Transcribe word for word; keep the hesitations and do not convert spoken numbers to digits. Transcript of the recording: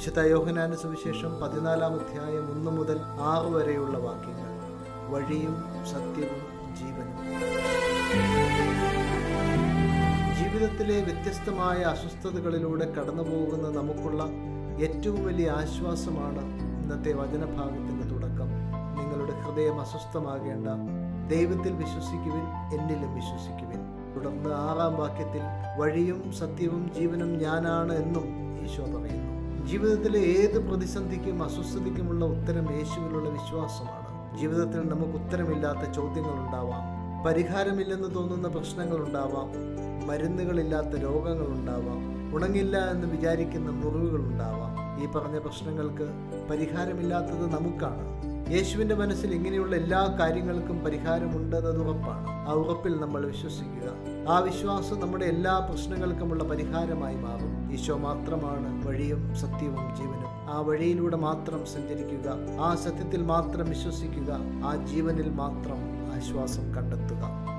വിശുദ്ധ യോഹന്നാന്റെ സുവിശേഷം പതിനാലാം അധ്യായം ഒന്ന് മുതൽ ആറ് വരെയുള്ള വാക്യങ്ങൾ. വഴിയും സത്യവും ജീവനും. ജീവിതത്തിലെ വ്യത്യസ്തമായ അസ്വസ്ഥതകളിലൂടെ കടന്നു പോകുന്ന നമുക്കുള്ള ഏറ്റവും വലിയ ആശ്വാസമാണ് ഇന്നത്തെ വചനഭാഗത്തിന്റെ തുടക്കം. നിങ്ങളുടെ ഹൃദയം അസ്വസ്ഥമാകേണ്ട, ദൈവത്തിൽ വിശ്വസിക്കുവിൻ, എന്നിലും വിശ്വസിക്കുവിൻ. തുടർന്ന് ആറാം വാക്യത്തിൽ വഴിയും സത്യവും ജീവനും ഞാനാണ് എന്നും ഈശോ പറയുന്നു. ജീവിതത്തിലെ ഏത് പ്രതിസന്ധിക്കും അസ്വസ്ഥതയ്ക്കുമുള്ള ഉത്തരം യേശുവിലുള്ള വിശ്വാസമാണ്. ജീവിതത്തിൽ നമുക്ക് ഉത്തരമില്ലാത്ത ചോദ്യങ്ങൾ ഉണ്ടാവാം, പരിഹാരമില്ലെന്ന് തോന്നുന്ന പ്രശ്നങ്ങൾ ഉണ്ടാവാം, മരുന്നുകളില്ലാത്ത രോഗങ്ങൾ ഉണ്ടാവാം, ഉണങ്ങില്ല എന്ന് വിചാരിക്കുന്ന മുറിവുകൾ ഉണ്ടാവാം. ഈ പറഞ്ഞ പ്രശ്നങ്ങൾക്ക് പരിഹാരമില്ലാത്തത് നമുക്കാണ്. യേശുവിൻ്റെ മനസ്സിൽ ഇങ്ങനെയുള്ള എല്ലാ കാര്യങ്ങൾക്കും പരിഹാരമുണ്ടെന്നത് ഉറപ്പാണ്. ആ ഉറപ്പിൽ നമ്മൾ വിശ്വസിക്കുക. ആ വിശ്വാസം നമ്മുടെ എല്ലാ പ്രശ്നങ്ങൾക്കുമുള്ള പരിഹാരമായി മാറും. ഈശോ മാത്രമാണ് വഴിയും സത്യവും ജീവനും. ആ വഴിയിലൂടെ മാത്രം സഞ്ചരിക്കുക, ആ സത്യത്തിൽ മാത്രം വിശ്വസിക്കുക, ആ ജീവനിൽ മാത്രം ആശ്വാസം കണ്ടെത്തുക.